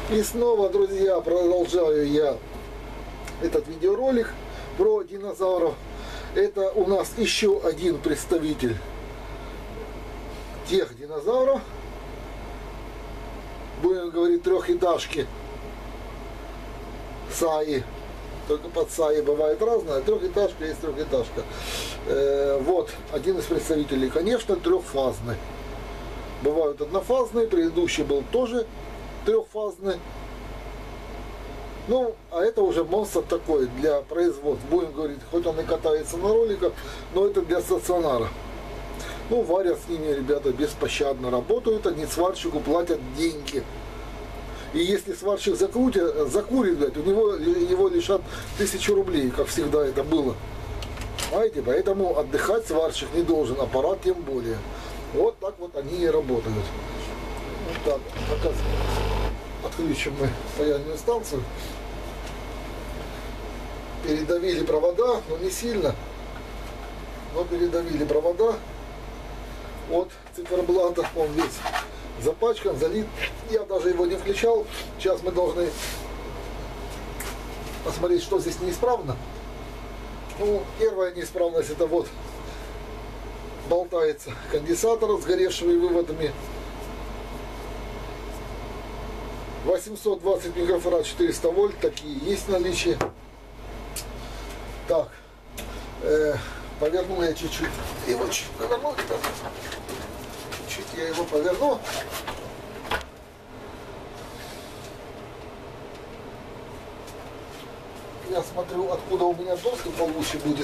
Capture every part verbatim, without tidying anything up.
И снова, друзья, продолжаю я этот видеоролик про динозавров. Это у нас еще один представитель тех динозавров, будем говорить трехэтажки Саи. Только под Саи бывает разное. Трехэтажка есть трехэтажка. Э, вот один из представителей, конечно, трехфазный. Бывают однофазные, предыдущий был тоже трехфазный. Ну, а это уже монстр такой для производства. Будем говорить, хоть он и катается на роликах, но это для стационара. Ну, варят с ними ребята беспощадно, работают, они сварщику платят деньги. И если сварщик закрутит, закурит, блядь, у него его лишат тысячу рублей, как всегда это было. Понимаете, поэтому отдыхать сварщик не должен, аппарат тем более. Вот так вот они и работают. Вот так, пока отключим мы паяльную станцию. Передавили провода, но не сильно. Но передавили провода от циферблата. Он весь запачкан, залит. Я даже его не включал. Сейчас мы должны посмотреть, что здесь неисправно. Ну, первая неисправность — это вот болтается конденсатор с сгоревшими выводами. восемьсот двадцать микрофарад, четыреста вольт, такие есть в наличии. Так, э, поверну я чуть-чуть. Его чуть поверну, ребята. Чуть я его поверну. Я смотрю, откуда у меня доступ получше будет.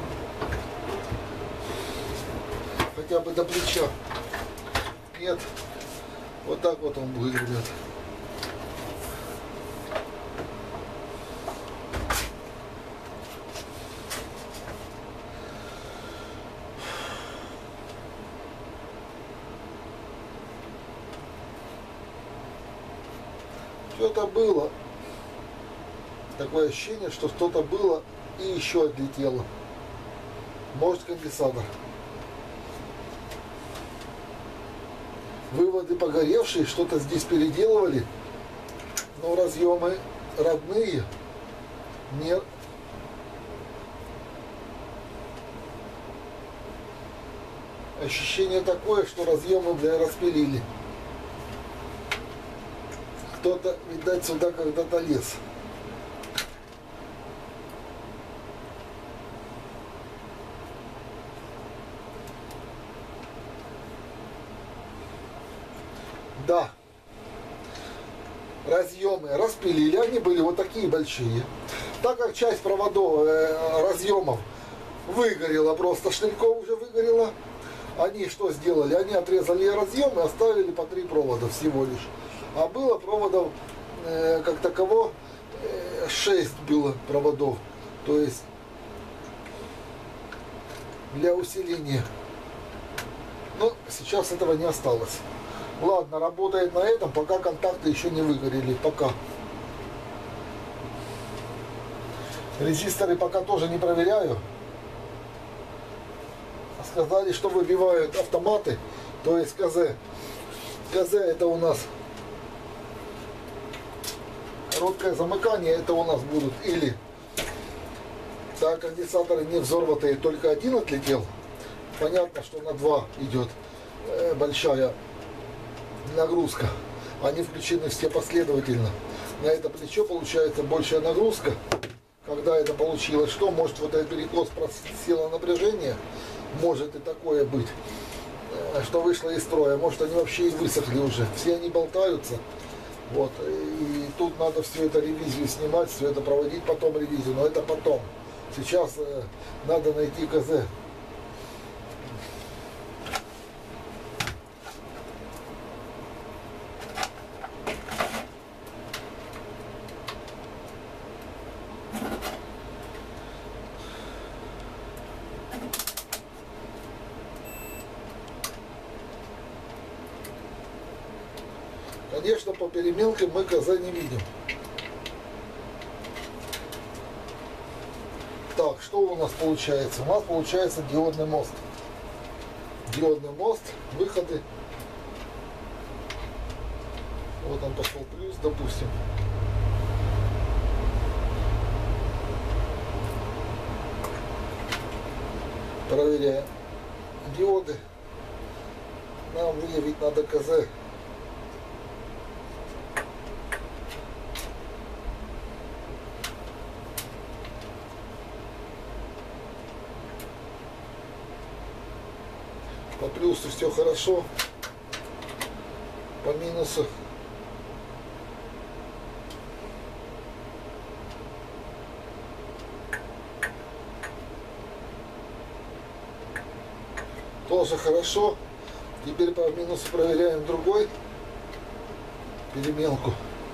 Хотя бы до плеча. Нет. Вот так вот он будет, ребят. Что-то было. Такое ощущение, что что-то было и еще отлетело. Может, конденсатор. Выводы погоревшие, что-то здесь переделывали. Но разъемы родные. Не... Ощущение такое, что разъемы, бля, распилили. Кто-то, видать, сюда когда-то лез. Да, разъемы распилили, они были вот такие большие. Так как часть проводов, э, разъемов выгорела, просто шнельков уже выгорела, они что сделали? Они отрезали разъемы, оставили по три провода всего лишь. А было проводов, э, как таково, э, шесть было проводов. То есть для усиления. Но сейчас этого не осталось. Ладно, работает на этом, пока контакты еще не выгорели. Пока. Резисторы пока тоже не проверяю. Сказали, что выбивают автоматы, то есть КЗ. КЗ это у нас короткое замыкание, это у нас будут или так, конденсаторы не взорватые, только один отлетел. Понятно, что на два идет э, большая нагрузка. Они включены все последовательно. На это плечо получается большая нагрузка. Когда это получилось, что может вот этот перекос просело напряжение, может и такое быть, что вышло из строя. Может, они вообще и высохли уже. Все они болтаются. Вот. И тут надо все это ревизию снимать, все это проводить, потом ревизию. Но это потом. Сейчас э, надо найти КЗ. Конечно, по переменке мы КЗ не видим. Так, что у нас получается? У нас получается диодный мост. Диодный мост, выходы. Вот он пошел плюс, допустим. Проверяем диоды. Нам выявить надо КЗ. По плюсу все хорошо, по минусу тоже хорошо. Теперь по минусу проверяем другой переменку.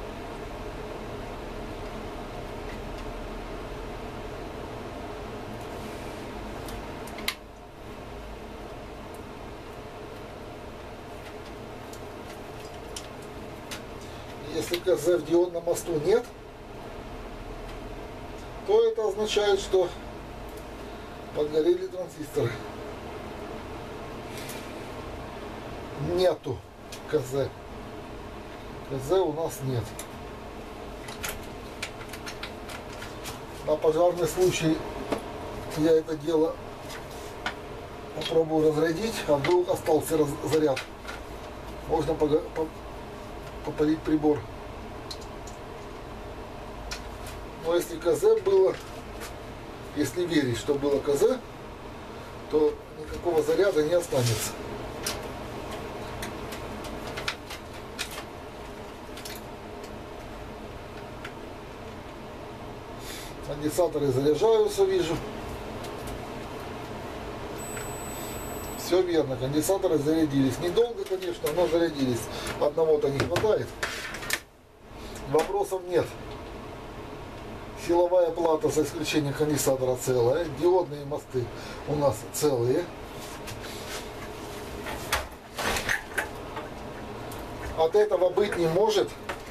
Если КЗ в диодном мосту нет, то это означает, что подгорели транзисторы. Нету КЗ. КЗ у нас нет. На пожарный случай я это дело попробую разрядить, а вдруг остался заряд. Можно попалить прибор. Но если КЗ было, если верить, что было КЗ, то никакого заряда не останется. Конденсаторы заряжаются, вижу. Все верно, конденсаторы зарядились. Недолго, конечно, но зарядились. Одного-то не хватает. Вопросов нет. Силовая плата, за исключением конденсатора, целая. Диодные мосты у нас целые. От этого быть не может.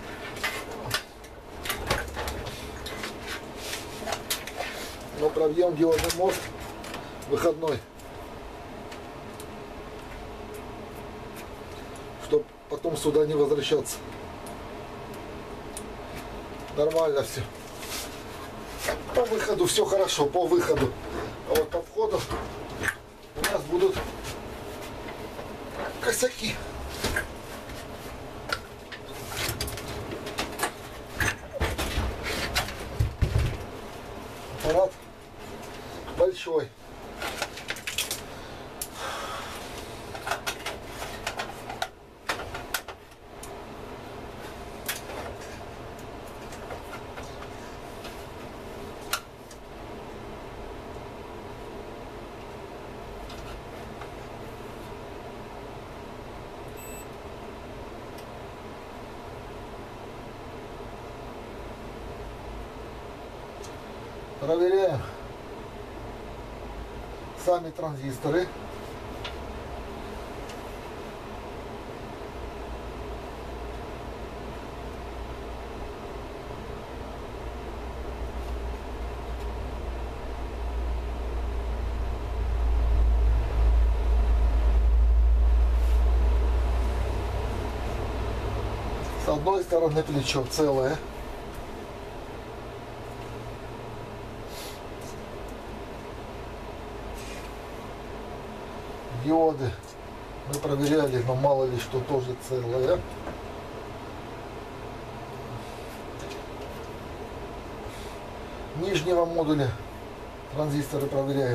Но пробьем диодный мост выходной, чтобы потом сюда не возвращаться. Нормально все. По выходу все хорошо, по выходу. А вот по входу у нас будут косяки. Аппарат большой. Проверяем сами транзисторы. С одной стороны плечо целое. Диоды мы проверяли, но мало ли что тоже целое. Нижнего модуля транзисторы проверяю.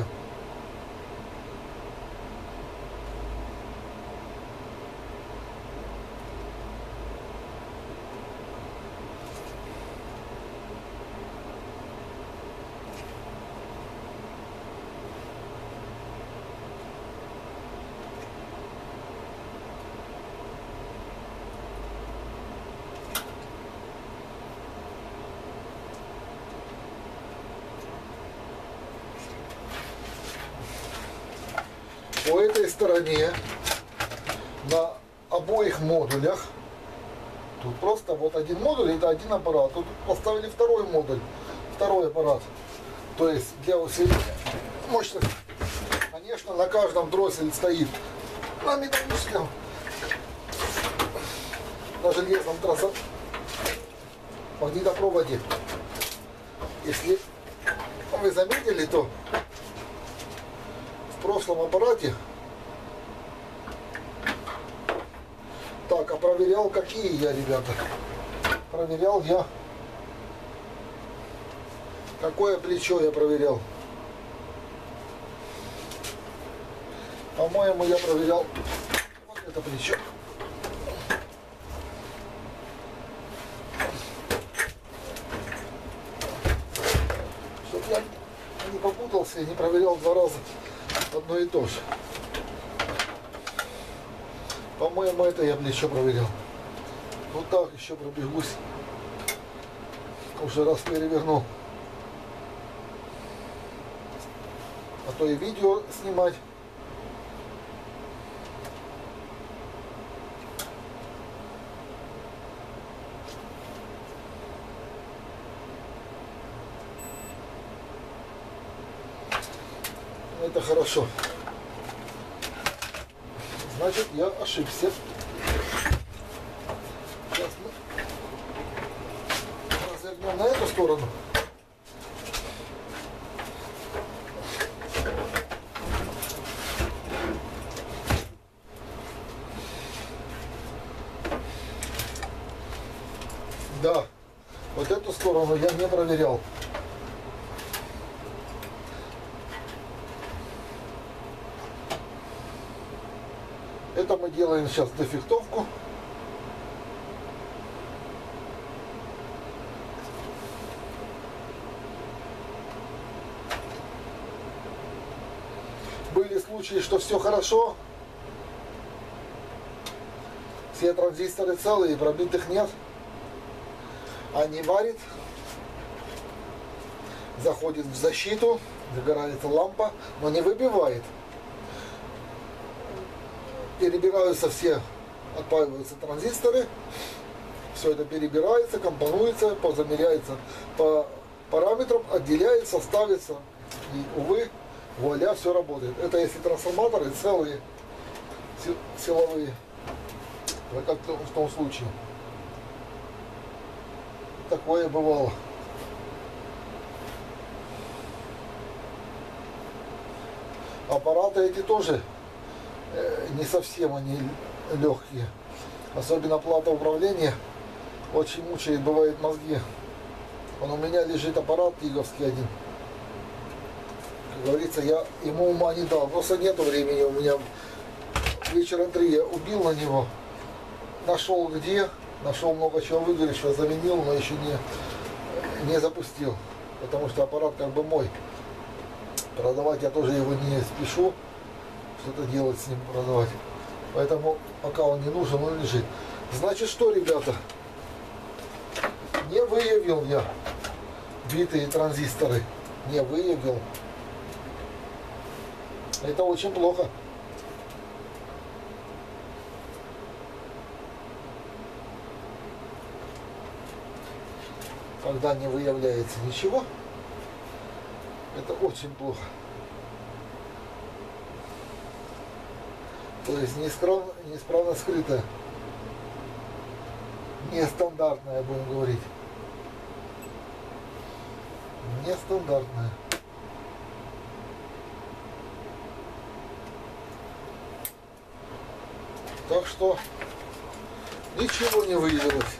По этой стороне на обоих модулях, тут просто вот один модуль, это один аппарат, тут поставили второй модуль, второй аппарат, то есть для усиления мощности. Конечно, на каждом дроссель стоит на металлическом на железном трассе магнитопроводе. Если вы заметили, то в прошлом аппарате так, а проверял какие я, ребята? Проверял я, какое плечо я проверял. По-моему, я проверял вот это плечо. Чтоб я не попутался и не проверял два раза одно и то же. По-моему, это я плечо проверял. Вот так еще пробегусь. Уже раз перевернул. А то и видео снимать. Это хорошо. Значит, я ошибся. Сейчас мы развернем на эту сторону. Да, вот эту сторону я не проверял. Это мы делаем сейчас дефектовку. Были случаи, что все хорошо. Все транзисторы целые, пробитых нет. Они варят. Заходит в защиту, загорается лампа, но не выбивает. Перебираются все, отпаиваются транзисторы, все это перебирается, компонуется, позамеряется по параметрам, отделяется, ставится, и, увы, вуаля, все работает. Это если трансформаторы целые, силовые, как в том случае. Такое бывало. Аппараты эти тоже не совсем они легкие. Особенно плата управления очень мучает, бывает, мозги. Он у меня лежит аппарат тиговский один. Как говорится, я ему ума не дал. Просто нету времени у меня. Вечера три я убил на него. Нашел где. Нашел много чего выгоревшего, заменил, но еще не, не запустил. Потому что аппарат как бы мой. Продавать я тоже его не спешу. Что-то делать с ним, продавать. Поэтому пока он не нужен, он лежит. Значит что, ребята, не выявил я битые транзисторы. Не выявил. Это очень плохо. Когда не выявляется ничего, это очень плохо. То есть неисправно, неисправно скрытая, нестандартная, будем говорить. Нестандартная. Так что ничего не выявилось.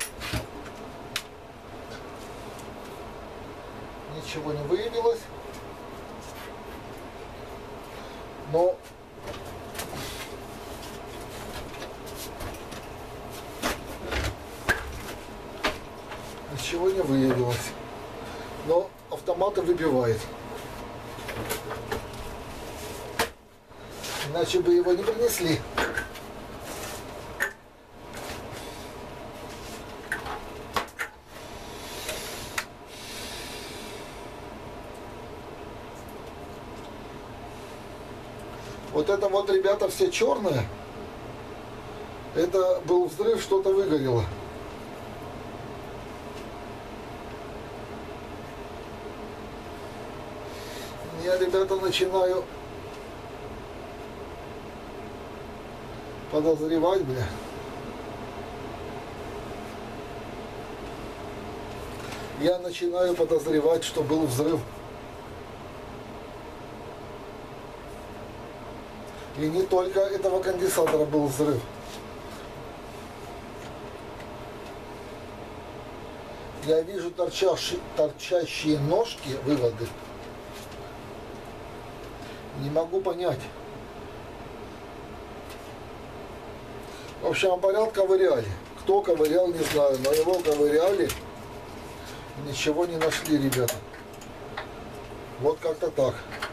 Ничего не выявилось. Но ничего не выявилось. Но автоматы выбивает. Иначе бы его не принесли. Вот это вот, ребята, все черное. Это был взрыв, что-то выгорело. Я, ребята, начинаю подозревать, бля. я начинаю подозревать, что был взрыв. И не только этого конденсатора был взрыв. Я вижу торчащие, торчащие ножки, выводы. Не могу понять. В общем, аппарат ковыряли. Кто ковырял, не знаю, но его ковыряли. Ничего не нашли, ребята. Вот как-то так.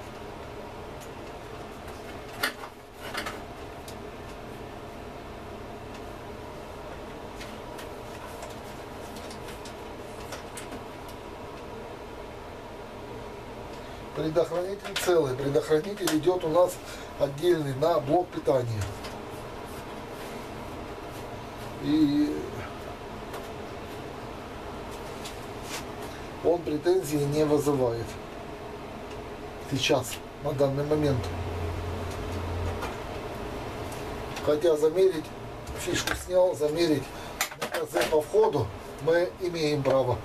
Предохранитель целый. Предохранитель идет у нас отдельный на блок питания. И он претензий не вызывает. Сейчас, на данный момент. Хотя замерить, фишку снял, замерить на КЗ по входу мы имеем право.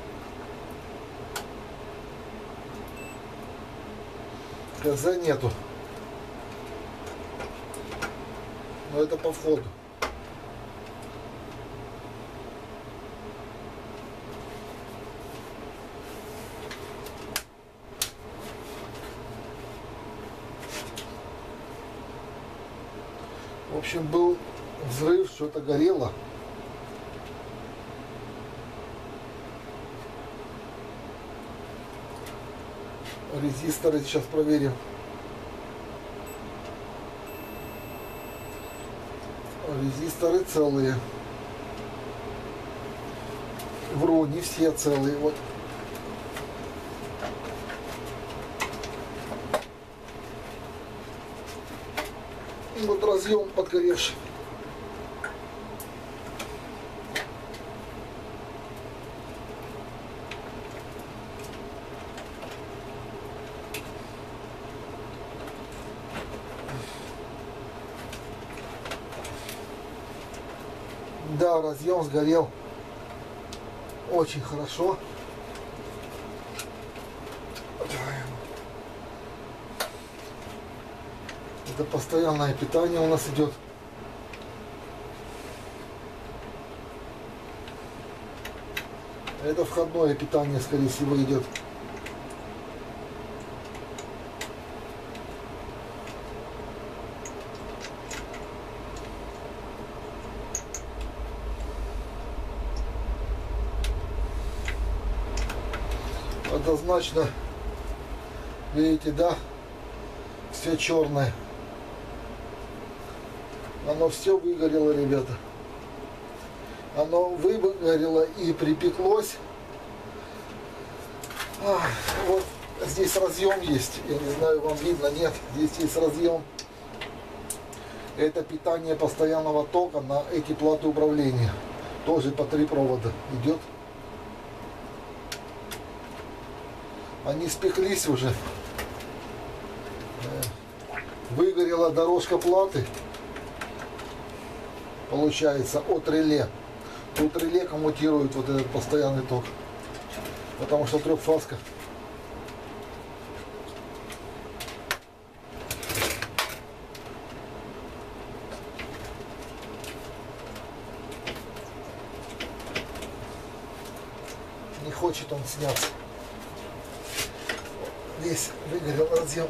КЗ нету. Но это по входу. В общем, был взрыв, что-то горело. Резисторы сейчас проверим. Резисторы целые. Вру, не все целые. Вот. И вот разъем подгоревший. Да, разъем сгорел очень хорошо. Это постоянное питание у нас идет. Это входное питание, скорее всего, идет. Однозначно, видите, да, все черное. Оно все выгорело, ребята. Оно выгорело и припеклось. А, вот здесь разъем есть. Я не знаю, вам видно, нет. Здесь есть разъем. Это питание постоянного тока на эти платы управления. Тоже по три провода идет. Они спеклись уже. Выгорела дорожка платы. Получается от реле. Тут реле коммутирует вот этот постоянный ток. Потому что трехфазка. Не хочет он сняться. Весь выгорел разъем.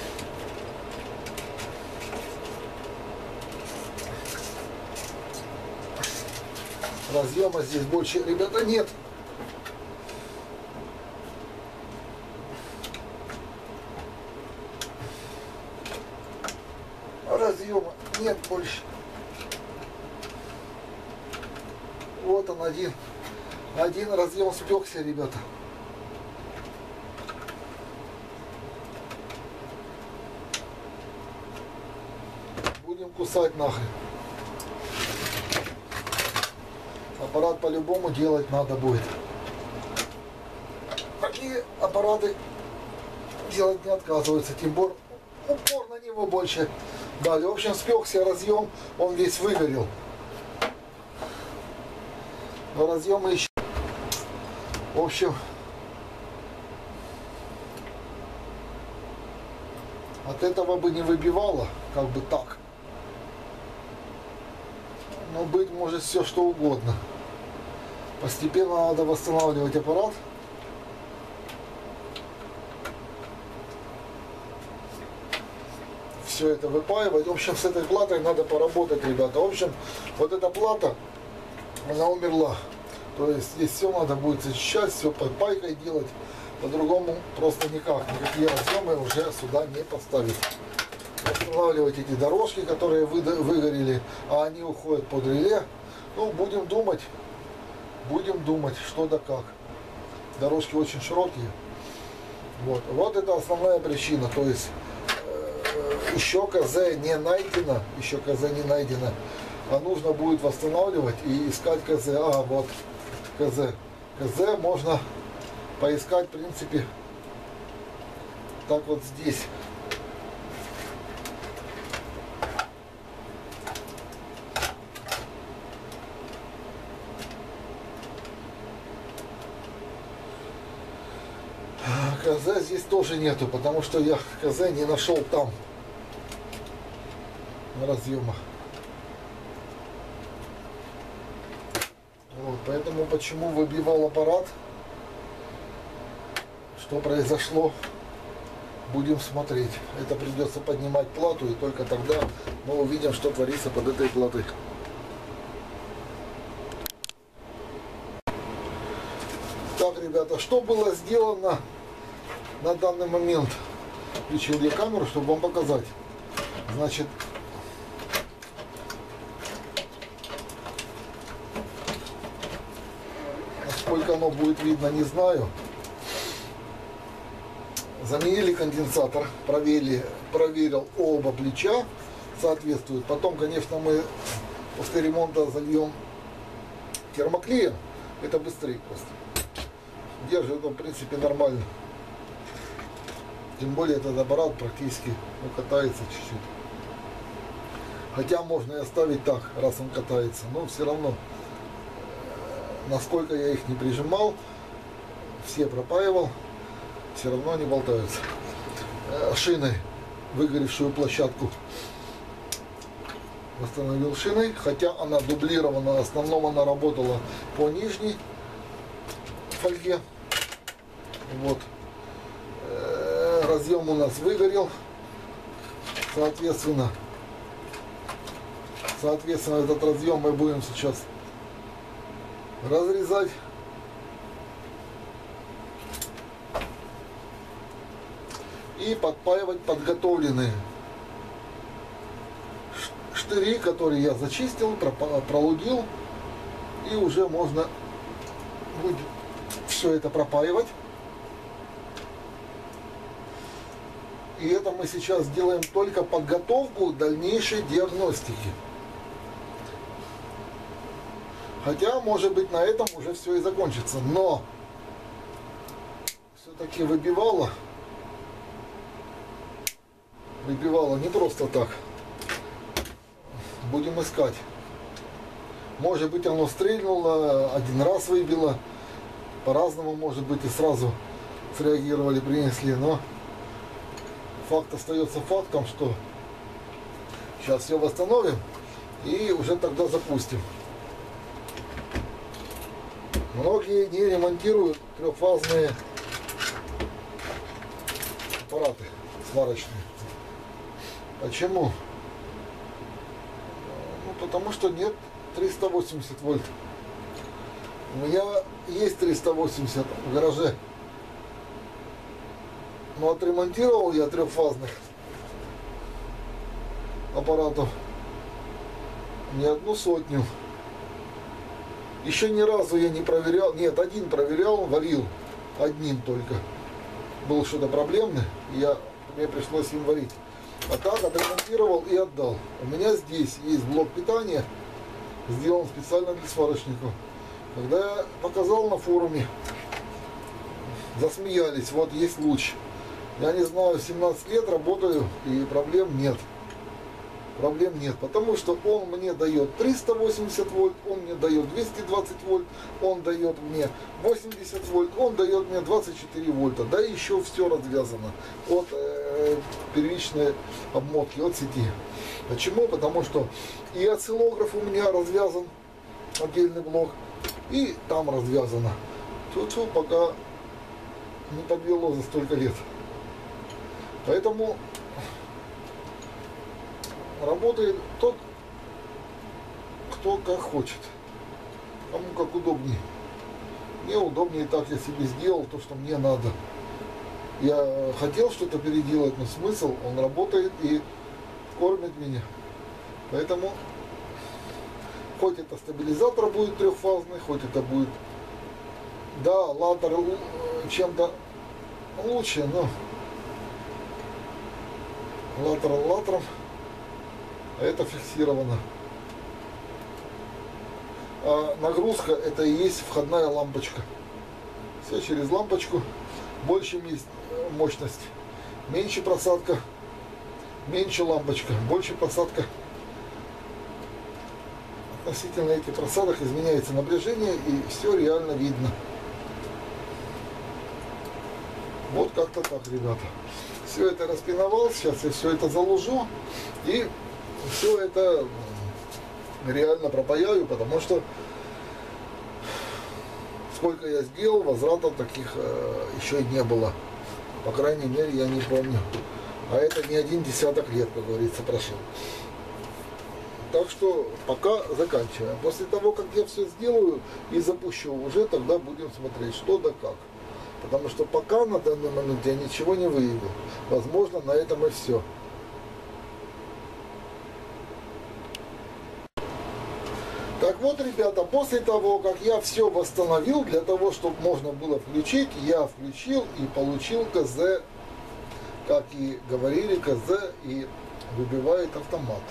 Разъема здесь больше, ребята, нет. Разъема нет больше. Вот он один. Один разъем спекся, ребята. Будем кусать нахрен. Аппарат по-любому делать надо будет. Такие аппараты делать не отказываются. Тем более упор на него больше дали. В общем, спекся разъем, он весь выгорел. Но разъемы еще. В общем, от этого бы не выбивало, как бы так. Но быть может все что угодно. Постепенно надо восстанавливать аппарат. Все это выпаивать. В общем, с этой платой надо поработать, ребята. В общем, вот эта плата, она умерла. То есть здесь все надо будет зачищать, все под пайкой делать. По-другому просто никак. Никакие разъемы уже сюда не поставить. Восстанавливать эти дорожки, которые выгорели, а они уходят под реле. Ну, будем думать. Будем думать, что да как. Дорожки очень широкие. Вот, вот это основная причина. То есть э, еще КЗ не найдено. Еще КЗ не найдено. А нужно будет восстанавливать и искать КЗ. А, вот КЗ. КЗ можно поискать, в принципе, так вот здесь. КЗ здесь тоже нету, потому что я КЗ не нашел там на разъемах. Вот, поэтому почему выбивал аппарат, что произошло, будем смотреть. Это придется поднимать плату, и только тогда мы увидим, что творится под этой платой. Так, ребята, что было сделано на данный момент? Включил я камеру, чтобы вам показать. Значит, насколько оно будет видно, не знаю. Заменили конденсатор, проверили, проверил оба плеча, соответствует. Потом, конечно, мы после ремонта зальем термоклеем. Это быстрее просто. Держит он, в принципе, нормально. Тем более этот аппарат практически, ну, катается чуть-чуть. Хотя можно и оставить так, раз он катается. Но все равно, насколько я их не прижимал, все пропаивал, все равно они болтаются. Шиной выгоревшую площадку восстановил шиной, хотя она дублирована. В основном она работала по нижней фольге. Вот. Разъем у нас выгорел. Соответственно, соответственно, этот разъем мы будем сейчас разрезать. И подпаивать подготовленные штыри, которые я зачистил, пролудил. И уже можно будет все это пропаивать. И это мы сейчас делаем только подготовку дальнейшей диагностики. Хотя, может быть, на этом уже все и закончится. Но все-таки выбивало. Выбивало не просто так. Будем искать. Может быть, оно стрельнуло, один раз выбило. По-разному, может быть, и сразу среагировали, принесли. Но факт остается фактом, что сейчас все восстановим и уже тогда запустим. Многие не ремонтируют трехфазные аппараты сварочные. Почему? Ну, потому что нет триста восемьдесят вольт. У меня есть триста восемьдесят в гараже. Но отремонтировал я трехфазных аппаратов не одну сотню. Еще ни разу я не проверял. Нет, один проверял, варил. Одним только. Был что-то проблемный, и я, мне пришлось им варить. А так отремонтировал и отдал. У меня здесь есть блок питания, сделан специально для сварочников. Когда я показал на форуме, засмеялись. Вот есть луч. Я не знаю, семнадцать лет работаю, и проблем нет. проблем нет, потому что он мне дает триста восемьдесят вольт, он мне дает двести двадцать вольт, он дает мне восемьдесят вольт, он дает мне двадцать четыре вольта, да и еще все развязано от э, первичной обмотки, от сети. Почему? Потому что и осциллограф у меня развязан, отдельный блок, и там развязано. Тьфу-тьфу, пока не подвело за столько лет. Поэтому работает тот, кто как хочет, кому как удобнее. Мне удобнее так, я себе сделал то, что мне надо. Я хотел что-то переделать, но смысл, он работает и кормит меня. Поэтому хоть это стабилизатор будет трехфазный, хоть это будет, да, ладер чем-то лучше, но латерал латером, а это фиксировано. А нагрузка это и есть входная лампочка. Все через лампочку. Больше мощность, меньше просадка, меньше лампочка, больше просадка. Относительно этих просадок изменяется напряжение, и все реально видно. Вот как-то так, ребята. Все это распиновал, сейчас я все это заложу и все это реально пропаяю, потому что сколько я сделал, возвратов таких э, еще и не было. По крайней мере, я не помню. А это не один десяток лет, как говорится, прошел. Так что пока заканчиваем. После того, как я все сделаю и запущу, уже тогда будем смотреть, что да как. Потому что пока на данный момент я ничего не выявил. Возможно, на этом и все. Так вот, ребята, после того, как я все восстановил, для того, чтобы можно было включить, я включил и получил КЗ, как и говорили, КЗ и выбивает автомат.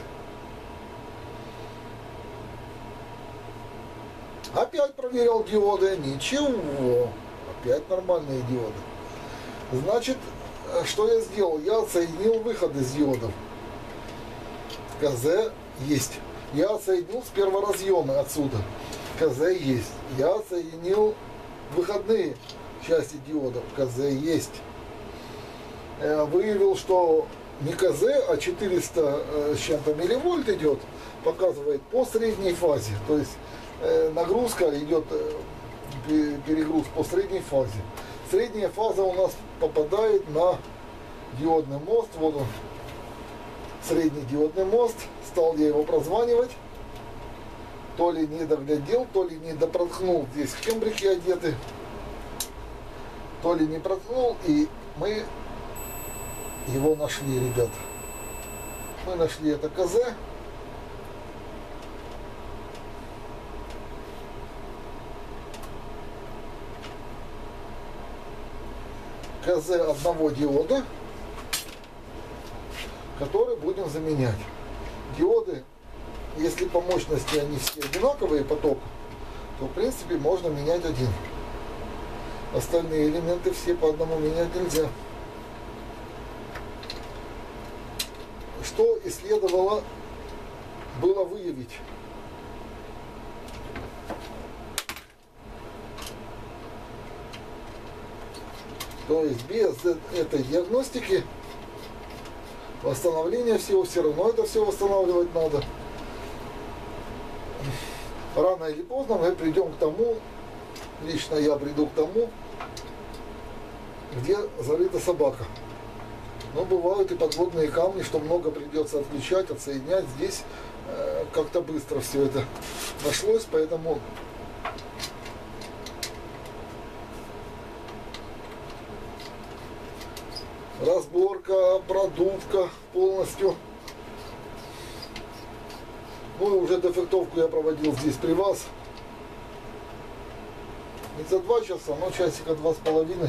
Опять проверил диоды, ничего, опять нормальные диоды. Значит, что я сделал? Я отсоединил выход из диодов. КЗ есть. Я отсоединил с первого разъема отсюда. КЗ есть. Я отсоединил выходные части диодов. КЗ есть. Выявил, что не КЗ, а четыреста с чем-то милливольт идет, показывает по средней фазе. То есть нагрузка идет, перегруз по средней фазе. Средняя фаза у нас попадает на диодный мост. Вот он, средний диодный мост. Стал я его прозванивать. То ли не доглядел, то ли не допроткнул. Здесь кембрики одеты. То ли не проткнул. И мы его нашли, ребят. Мы нашли это КЗ. КЗ одного диода, который будем заменять. Диоды, если по мощности они все одинаковые поток, то в принципе можно менять один. Остальные элементы все по одному менять нельзя. Что и следовало было выявить. То есть без этой диагностики восстановление всего, все равно это все восстанавливать надо. Рано или поздно мы придем к тому, лично я приду к тому, где зарыта собака. Но бывают и подводные камни, что много придется отключать, отсоединять. Здесь э, как-то быстро все это нашлось, поэтому разборка, продувка полностью. Ну и уже дефектовку я проводил здесь при вас. Не за два часа, но часика два с половиной.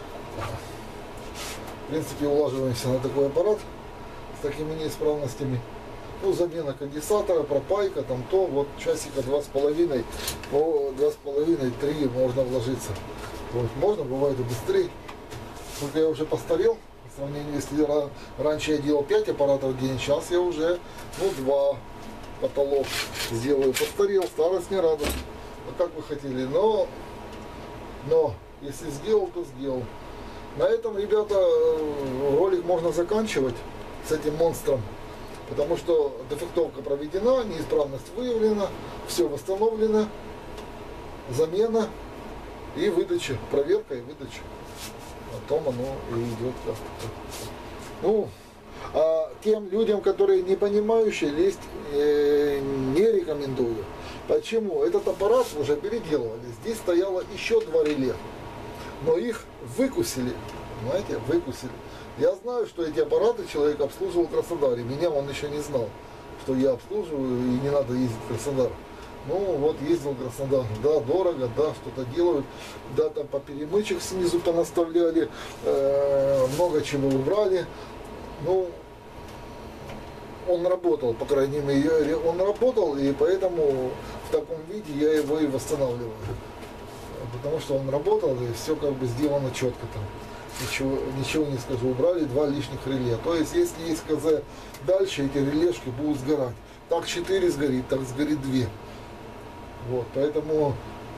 В принципе, улаживаемся на такой аппарат с такими неисправностями. Ну, замена конденсатора, пропайка, там то, вот часика два с половиной, по два с половиной, три можно вложиться. Вот, можно, бывает и быстрее. Только я уже постарел, По сравнению, если ра- раньше я делал пять аппаратов в день, сейчас я уже, ну, два потолок сделаю. Постарел, старость не радость. А как вы хотели, но, но, если сделал, то сделал. На этом, ребята, ролик можно заканчивать с этим монстром, потому что дефектовка проведена, неисправность выявлена, все восстановлено, замена и выдача, проверка и выдача. Потом оно и идет как-то. Ну, а тем людям, которые не понимающие, лезть э, не рекомендую. Почему? Этот аппарат уже переделывали. Здесь стояло еще два реле, но их выкусили. Понимаете, выкусили. Я знаю, что эти аппараты человек обслуживал в Краснодаре. Меня он еще не знал, что я обслуживаю и не надо ездить в Краснодар. Ну вот ездил в Краснодар, да, дорого, да, что-то делают, да, там по перемычек снизу понаставляли, э, много чего убрали. Ну, он работал, по крайней мере, он работал, и поэтому в таком виде я его и восстанавливаю. Потому что он работал, и все как бы сделано четко там. Ничего, ничего не скажу, убрали два лишних реле. То есть, если есть КЗ дальше, эти релешки будут сгорать. Так четыре сгорит, так сгорит две. Вот, поэтому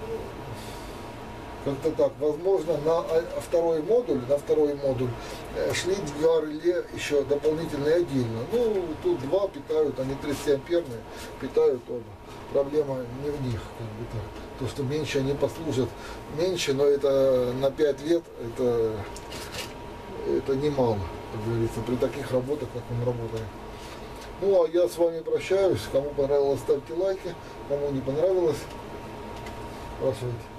как-то так. Возможно, на второй модуль, на второй модуль шли два реле еще дополнительные отдельно. Ну, тут два питают, они тридцатиамперные, питают оба. Проблема не в них, как бы так. То, что меньше они послужат, меньше, но это на пять лет, это, это немало, как говорится, при таких работах, как мы работаем. Ну, а я с вами прощаюсь. Кому понравилось, ставьте лайки. Кому не понравилось, спрашивайте.